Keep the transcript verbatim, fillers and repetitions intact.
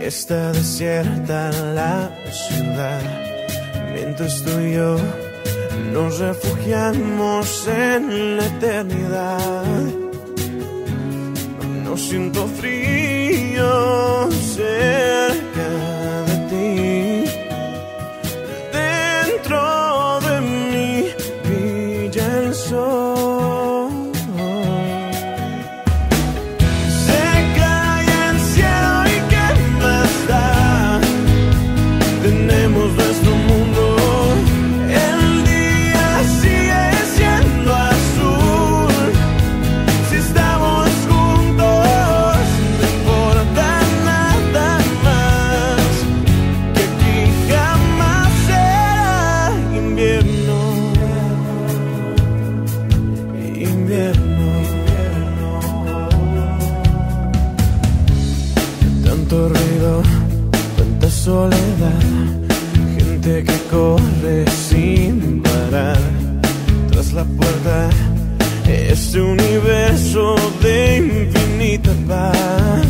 Está desierta la ciudad, mientras tú y yo nos refugiamos en la eternidad. No siento frío cerca de ti, dentro de mí brilla el sol. Tenemos nuestro mundo, el día sigue siendo azul. Si estamos juntos, no importa nada más, que aquí jamás será invierno, invierno. Tanto ruido, tanta soledad, gente que corre sin parar. Tras la puerta, este universo de infinita paz.